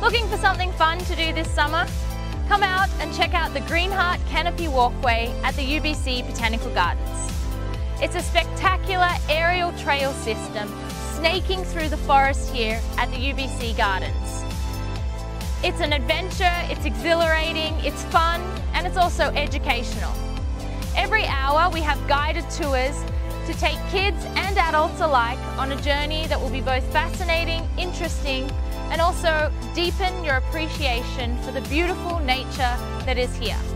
Looking for something fun to do this summer? Come out and check out the Greenheart Canopy Walkway at the UBC Botanical Gardens. It's a spectacular aerial trail system snaking through the forest here at the UBC Gardens. It's an adventure, it's exhilarating, it's fun, and it's also educational. Every hour we have guided tours to take kids and adults alike on a journey that will be both fascinating, interesting, and also deepen your appreciation for the beautiful nature that is here.